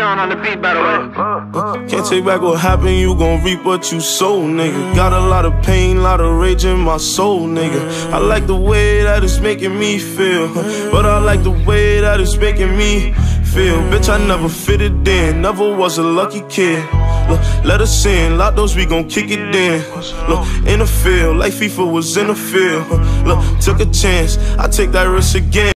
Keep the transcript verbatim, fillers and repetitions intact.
Sean on the beat, by the way. Can't take back what happened, you gon' reap what you sow, nigga. Got a lot of pain, lot of rage in my soul, nigga. I like the way that it's making me feel, but I like the way that it's making me feel. Bitch, I never fitted in, never was a lucky kid. Look, let us in, lock those, we gon' kick it in. Look, in the field, like FIFA was in the field. Look, took a chance, I take that risk again.